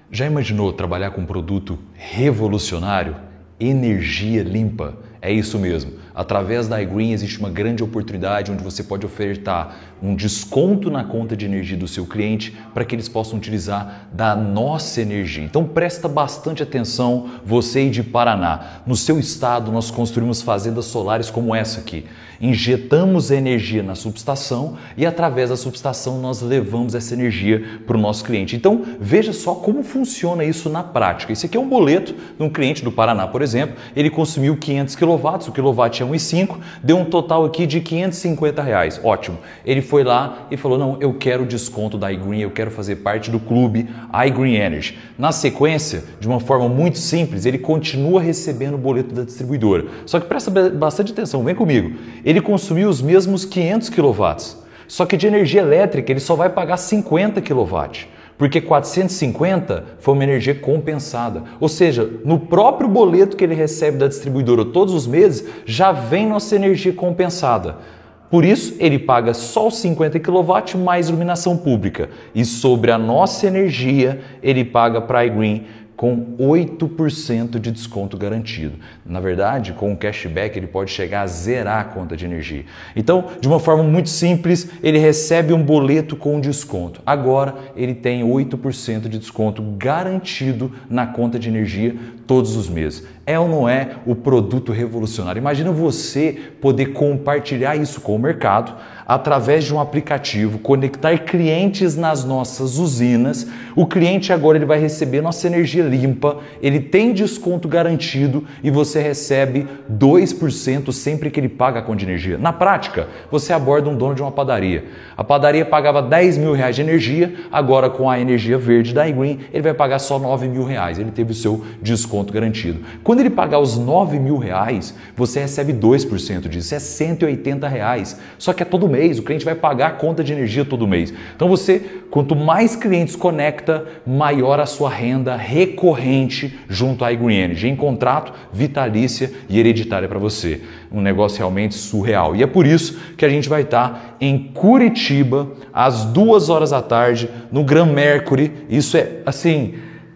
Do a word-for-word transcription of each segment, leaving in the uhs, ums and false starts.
Já imaginou trabalhar com um produto revolucionário? Energia limpa. É isso mesmo. Através da iGreen existe uma grande oportunidade onde você pode ofertar um desconto na conta de energia do seu cliente para que eles possam utilizar da nossa energia. Então presta bastante atenção, você aí de Paraná. No seu estado nós construímos fazendas solares como essa aqui. Injetamos energia na subestação e através da subestação nós levamos essa energia para o nosso cliente. Então veja só como funciona isso na prática. Esse aqui é um boleto de um cliente do Paraná, por exemplo. Ele consumiu quinhentos quilowatts, o quilowatt é um vírgula cinco, deu um total aqui de quinhentos e cinquenta reais. Ótimo. Ele foi lá e falou, não, eu quero o desconto da iGreen, eu quero fazer parte do clube iGreen Energy. Na sequência, de uma forma muito simples, ele continua recebendo o boleto da distribuidora. Só que presta bastante atenção, vem comigo. Ele consumiu os mesmos quinhentos quilowatts, só que de energia elétrica ele só vai pagar cinquenta quilowatts. Porque quatrocentos e cinquenta foi uma energia compensada. Ou seja, no próprio boleto que ele recebe da distribuidora todos os meses, já vem nossa energia compensada. Por isso, ele paga só os cinquenta quilowatts mais iluminação pública. E sobre a nossa energia, ele paga para a iGreen com oito por cento de desconto garantido. Na verdade, com o cashback ele pode chegar a zerar a conta de energia. Então, de uma forma muito simples, ele recebe um boleto com desconto. Agora, ele tem oito por cento de desconto garantido na conta de energia todos os meses. É ou não é o produto revolucionário? Imagina você poder compartilhar isso com o mercado através de um aplicativo, conectar clientes nas nossas usinas. O cliente agora ele vai receber nossa energia limpa, ele tem desconto garantido e você recebe dois por cento sempre que ele paga a conta de energia. Na prática, você aborda um dono de uma padaria. A padaria pagava dez mil reais de energia, agora com a energia verde da iGreen, ele vai pagar só nove mil reais. Ele teve o seu desconto garantido. Quando ele pagar os nove mil reais, você recebe dois por cento disso, é cento e oitenta reais. Só que é todo mês, o cliente vai pagar a conta de energia todo mês. Então você, quanto mais clientes conecta, maior a sua renda recorrente junto à iGreen Energy, em contrato, vitalícia e hereditária para você. Um negócio realmente surreal. E é por isso que a gente vai estar em Curitiba, às duas horas da tarde, no Gran Mercury. Isso é, assim,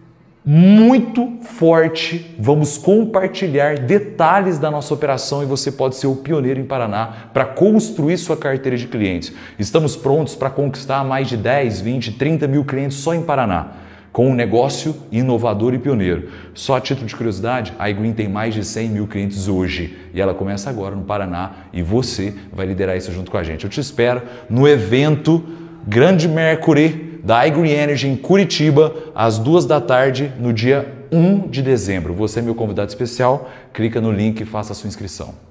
muito forte. Vamos compartilhar detalhes da nossa operação e você pode ser o pioneiro em Paraná para construir sua carteira de clientes. Estamos prontos para conquistar mais de dez, vinte, trinta mil clientes só em Paraná, com um negócio inovador e pioneiro. Só a título de curiosidade, a iGreen tem mais de cem mil clientes hoje e ela começa agora no Paraná e você vai liderar isso junto com a gente. Eu te espero no evento Grande Mercury da iGreen Energy em Curitiba, às duas da tarde, no dia um de dezembro. Você é meu convidado especial, clica no link e faça a sua inscrição.